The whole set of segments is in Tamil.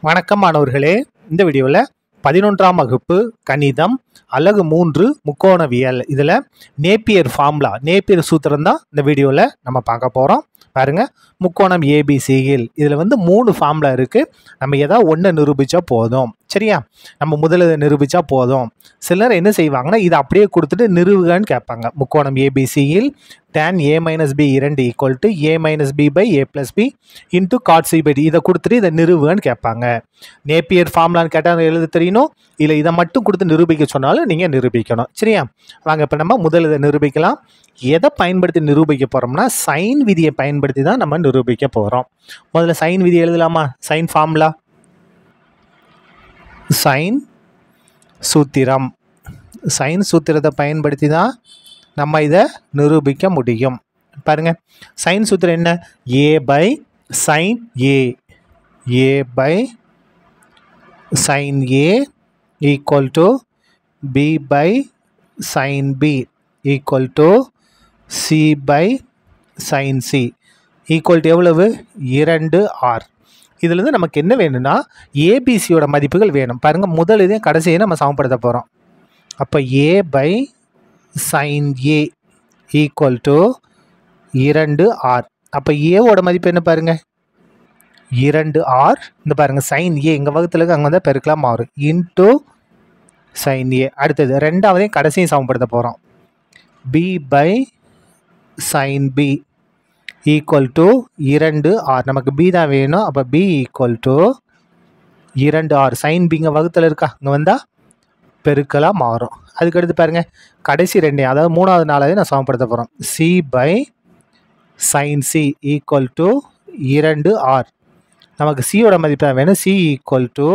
வணக்கம் மாணவர்களே. இந்த வீடியோவில் 11ஆம் வகுப்பு கணிதம் அலகு 3 முக்கோணவியல் இதில் நேப்பியர் ஃபார்முலா நேப்பியர் சூத்திரம் தான் இந்த வீடியோவில் நம்ம பார்க்க போகிறோம். பாருங்க, முக்கோணம் ஏபிசியில் இதில் 3 ஃபார்முலா இருக்குது. நம்ம ஏதாவது ஒன்று நிரூபித்தா போதும், சரியா? நம்ம முதல்ல நிரூபித்தா போதும். சிலர் என்ன செய்வாங்கன்னா இதை அப்படியே கொடுத்துட்டு நிறுவுகன்னு கேட்பாங்க. முக்கோணம் ஏபிசியில் tan a minus b 2 equal to a minus b by a plus b into cot c by d இதை கொடுத்துட்டு இதை நிறுவுகன்னு கேட்பாங்க. நேப்பியர் ஃபார்முலான்னு கேட்டால் எழுத தெரியணும், இல்லை இதை மட்டும் கொடுத்து நிரூபிக்க சொன்னாலும் நீங்கள் நிரூபிக்கணும், சரியா? வாங்க இப்போ நம்ம முதல்ல இதை நிரூபிக்கலாம். எதை பயன்படுத்தி நிரூபிக்க போகிறோம்னா சைன் விதியை பயன்படுத்தி தான் நம்ம நிரூபிக்க போகிறோம். முதல்ல சைன் விதி எழுதலாமா? சைன் ஃபார்முலா, சைன் சூத்திரம், சைன் சூத்திரத்தை பயன்படுத்தி தான் நம்ம இதை நிரூபிக்க முடியும். பாருங்க, சைன் சூத்திரம் என்ன? a by sine a by sine a equal to b by sine b equal to c by sine c equal to எவ்வளவு? 2r. இதுலேருந்து நமக்கு என்ன வேணும்னா ஏபிசியோட மதிப்புகள் வேணும். பாருங்கள், முதல் இதையும் கடைசியை நம்ம சமப்படுத்த போகிறோம். அப்போ a by sine a equal to 2r. அப்போ ஏவோட மதிப்பு என்ன பாருங்க? 2r. இந்த பாருங்க, சைன் a எங்கள் வகுத்தில் அங்கே வந்தால் பெருக்கலாம் மாறும் இன்ட்டு சைன் a. அடுத்தது ரெண்டாவதையும் கடைசியும் சமப்படுத்த போகிறோம். b by sine b equal to 2r. நமக்கு b தான் வேணும். அப்போ b equal to 2r. Sine b இங்கே வகுத்தில் இருக்கா, இங்கே வந்தால் பெருக்கலாக மாறும். அதுக்கடுத்து பாருங்கள், கடைசி ரெண்டையும் அதாவது மூணாவது நாளாவது நான் சமப்படுத்த போகிறோம். c by sine c equal to 2r. நமக்கு சியோட மதிப்பு தான் வேணும். c equal to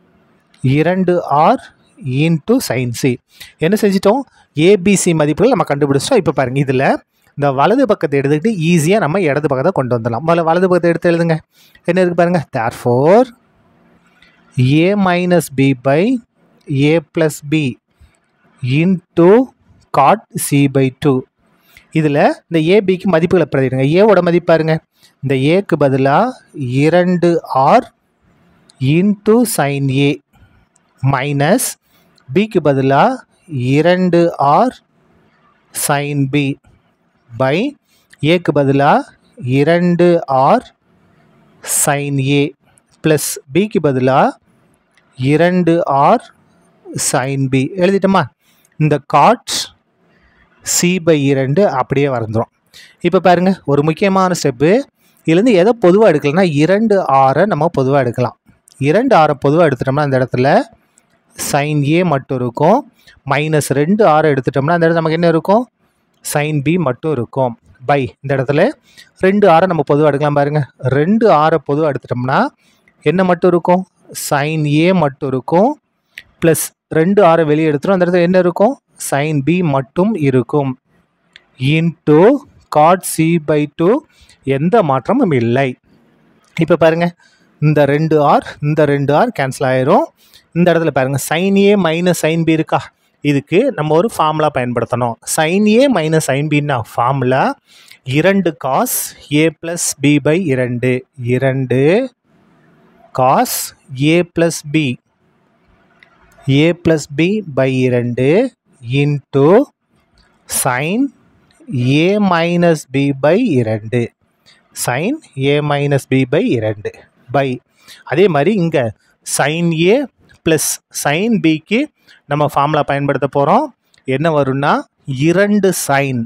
2r into sine c. என்ன செஞ்சிட்டோம்? ஏபிசி மதிப்புகள் நம்ம கண்டுபிடிச்சிட்டோம். இப்போ பாருங்கள், இதில் இந்த வலது பக்கத்தை எடுத்துக்கிட்டு ஈஸியாக நம்ம இடது பக்கத்தை கொண்டு வந்துடலாம். முதல்ல வலது பக்கத்தை எடுத்து எழுதுங்க. என்ன இருக்குது பாருங்கள்? Therefore a minus b by a plus b into cot c by 2. இதில் இந்த ஏபிக்கு மதிப்புகளை பிரதிடுங்க. ஏவோட மதிப்பு பாருங்க, இந்த ஏக்கு பதிலாக 2r into sign a minus பிக்கு பதிலாக 2r சைன் b பை ஏக்கு பதிலாக 2r சைன் a ப்ளஸ் பிக்கு பதிலாக 2r சைன் b. எழுதிட்டோமா? இந்த காட் c பை 2 அப்படியே வந்துடும். இப்போ பாருங்கள், ஒரு முக்கியமான ஸ்டெப்பு. இதுலேருந்து எதை பொதுவாக எடுக்கலாம்னா 2r நம்ம பொதுவாக எடுக்கலாம். 2r பொதுவாக எடுத்துட்டோம்னா அந்த இடத்துல சைன் a மட்டும் இருக்கும். மைனஸ் 2r எடுத்துட்டோம்னா அந்த இடத்துல நமக்கு என்ன இருக்கும்? சைன் b மட்டும் இருக்கும். பை இந்த இடத்துல 2r நம்ம பொதுவாக எடுக்கலாம். பாருங்கள், 2r பொதுவாக எடுத்துட்டோம்னா என்ன மட்டும் இருக்கும்? சைன் a மட்டும் இருக்கும். ப்ளஸ் 2r வெளியே எடுத்துரும். அந்த இடத்துல என்ன இருக்கும்? சைன் b மட்டும் இருக்கும். இன்ட்டு காட் c பை 2 எந்த மாற்றமும் இல்லை. இப்போ பாருங்கள், இந்த 2r இந்த 2r கேன்சல் ஆயிரும். இந்த இடத்துல பாருங்கள், sine a minus sine b இருக்கா? இதுக்கு நம்ம ஒரு ஃபார்முலா பயன்படுத்தணும். சைன் a மைனஸ் சைன் பின்னா formula 2 cos a plus b by 2. 2 cos a plus b a plus b by 2 into sin a minus b by 2 sin a minus b by 2 by அதே மாதிரி இங்கே sin a plus sin bக்கு நம்ம ஃபார்முலா பயன்படுத்த போகிறோம். என்ன வரும்னா 2 sin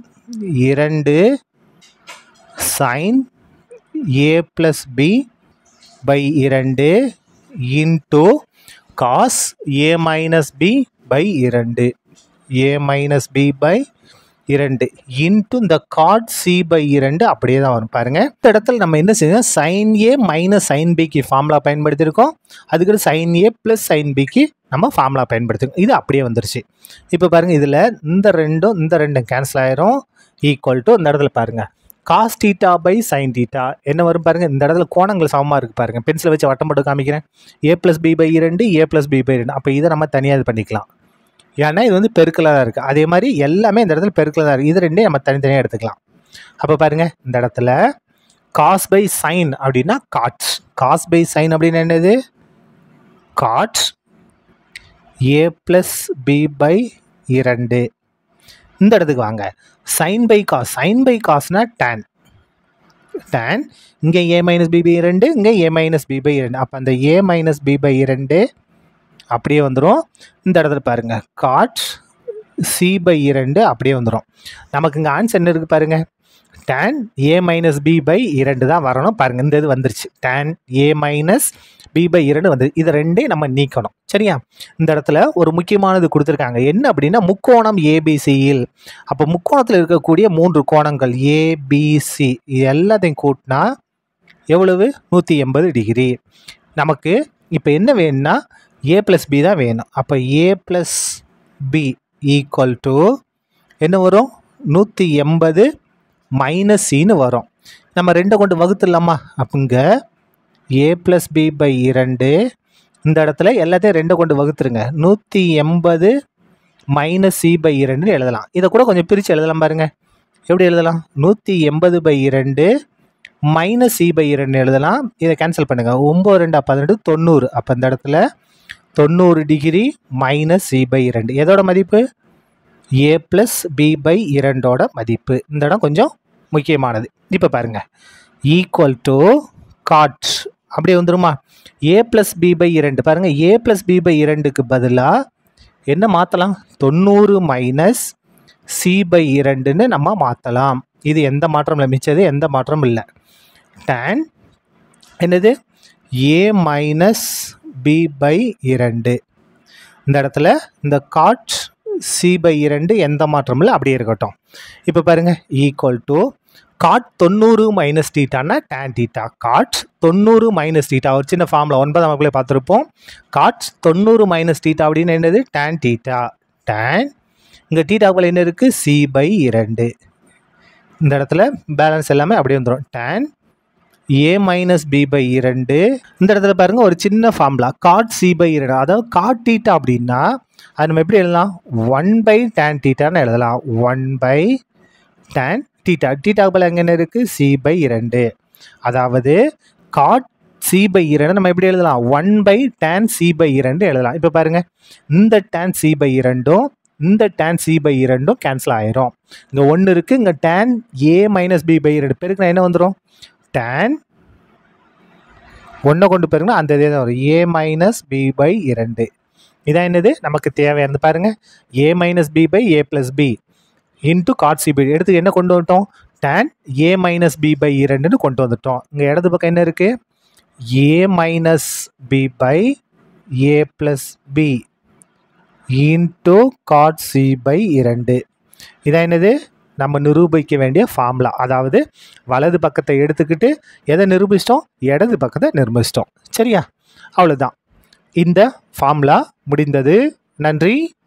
a plus b by 2 into cos a minus b by 2 a minus b by 2 into இந்த cot c by 2 அப்படியே தான் வரும். பாருங்கள், இந்த இடத்துல நம்ம என்ன செய்யணும்? sin a மைனஸ் sin bக்கு ஃபார்முலா பயன்படுத்தியிருக்கோம். அதுக்கு sin a ப்ளஸ் sin bக்கு நம்ம ஃபார்முலா பயன்படுத்திருக்கோம். இது அப்படியே வந்துருச்சு. இப்போ பாருங்கள், இதில் இந்த ரெண்டும் கேன்சல் ஆயிரும். ஈக்குவல் டு இந்த இடத்துல பாருங்கள், cos theta by sine theta என்ன வரும் பாருங்கள். இந்த இடத்துல கோணங்கள் சமமாக இருக்குது பாருங்கள். பென்சிலை வச்சு வட்டம் போட்டு காமிக்கிறேன். a plus b by 2 a plus b by 2. அப்போ இதை நம்ம தனியாக இது பண்ணிக்கலாம். ஏன்னா இது பெருக்கலாக தான் இருக்குது. அதே மாதிரி எல்லாமே இந்த இடத்துல பெருக்கலாக தான் இருக்குது. இது ரெண்டையும் நம்ம தனித்தனியாக எடுத்துக்கலாம். அப்போ பாருங்கள், இந்த இடத்துல காஸ் பை சைன் அப்படின்னா காட்ஸ். காஸ் பை சைன் அப்படின்னு என்னது? Cot A plus B by 2. இந்த இடத்துக்கு வாங்க. Sine by cos. Sine by காஸ்னா டேன். டேன் இங்கே ஏ மைனஸ் பி பை 2, இங்கே ஏ மைனஸ் பி பை 2. அப்போ அந்த ஏ மைனஸ் பி பை 2 அப்படியே வந்துடும். இந்த இடத்துல பாருங்க காட் சி பை 2 அப்படியே வந்துடும். நமக்கு இங்கே ஆன்சர் என்ன இருக்குது பாருங்க, tan A minus B by 2 தான் வரணும். பாருங்கள் இந்த இது வந்துருச்சு, tan A minus B by 2 வந்து. இது ரெண்டையும் நம்ம நீக்கணும். சரியா? இந்த இடத்துல ஒரு முக்கியமானது கொடுத்துருக்காங்க. என்ன அப்படின்னா முக்கோணம் ஏபிசியில். அப்போ முக்கோணத்தில் இருக்கக்கூடிய 3 கோணங்கள் ஏபிசி இது எல்லாத்தையும் கூட்டினா எவ்வளவு? 180 டிகிரி. நமக்கு இப்போ என்ன வேணும்னா ஏ ப்ளஸ் பி தான் வேணும். அப்போ A plus B equal to என்ன வரும்? 180 மைனஸ் சின்னு வரும். நம்ம 2 கொண்டு வகுத்துடலாமா? அப்போங்க ஏ ப்ளஸ் பி பை 2 இந்த இடத்துல எல்லாத்தையும் 2 கொண்டு வகுத்துருங்க. 180 மைனஸ் சி பை 2 எழுதலாம். இதை கூட கொஞ்சம் பிரித்து எழுதலாம் பாருங்க. எப்படி எழுதலாம்? 180 பை 2 மைனஸ் சி பை 2 எழுதலாம். இதை கேன்சல் பண்ணுங்கள். 9 2 12 90. அப்போ இந்த இடத்துல 90 டிகிரி மைனஸ் சி பை 2 எதோட மதிப்பு? ஏ ப்ளஸ் பி பை 2ஓட மதிப்பு. இந்த இடம் கொஞ்சம் முக்கியமானது. இப்போ பாருங்கள் ஈக்குவல் டு காட் அப்படியே வந்துருமா? ஏ ப்ளஸ் பி பை 2 பாருங்கள். ஏ ப்ளஸ் பி பை 2க்கு பதிலாக என்ன மாற்றலாம்? 90 மைனஸ் சி பை 2ன்னு நம்ம மாற்றலாம். இது எந்த மாற்றம் இல்லை, மிச்சது எந்த மாற்றமும் இல்லை. டேன் என்னது? A minus B by 2. இந்த இடத்துல இந்த காட் சி பை 2 எந்த மாற்றமும் இல்லை, அப்படியே இருக்கட்டும். இப்போ பாருங்கள் ஈக்குவல் டு காட் 90 மைனஸ் டீட்டானா tan theta. Cot 90 minus theta ஒரு சின்ன ஃபார்முலா 9ஆம் வகுப்புல பார்த்துருப்போம். காட் 90 மைனஸ் டீட்டா அப்படின்னு என்னது? Tan theta. டேன் இங்கே டீட்டாக்குள்ள என்ன இருக்குது? C by 2. இந்த இடத்துல பேலன்ஸ் எல்லாமே அப்படியே வந்துடும். Tan A minus B by 2. இந்த இடத்துல பாருங்கள் ஒரு சின்ன ஃபார்முலா காட் சி பை 2. அதாவது காட் டீட்டா அப்படின்னா அது நம்ம எப்படி எழுதலாம்? 1 பை டேன் டீட்டான்னு எழுதலாம். 1 பை டேன் டீட்டா. டீட்டாக்கு பதில் எங்கே என்ன இருக்குது? C by 2. அதாவது காட் சி பை 2 நம்ம எப்படி எழுதலாம்? 1 பை டேன் சி பை 2 எழுதலாம். இப்போ பாருங்கள் இந்த டேன் சி பை 2ம் இந்த டேன் சி பை 2ம் கேன்சல் ஆயிரும். இங்கே 1 இருக்குது, இங்கே tan A minus B by 2 பெருக்குனா என்ன வந்துடும்? டேன் 1 கொண்டு பெருக்குனா அந்த இதே தான் வரும், ஏ மைனஸ் பி பை 2. இதான் என்னது நமக்கு தேவையானது. பாருங்கள் A minus B by A plus B into cot C by எடுத்து என்ன கொண்டு வந்துட்டோம்? Tan A minus B by 2ன்னு கொண்டு வந்துட்டோம். இங்கே இடது பக்கம் என்ன இருக்குது? A minus B by A plus B into cot C by 2. இதான் என்னது நம்ம நிரூபிக்க வேண்டிய ஃபார்முலா. அதாவது வலது பக்கத்தை எடுத்துக்கிட்டு எதை நிரூபிச்சிட்டோம்? இடது பக்கத்தை நிரூபிச்சிட்டோம். சரியா? அவ்வளோதான். இந்த ஃபார்முலா முடிந்தது. நன்றி.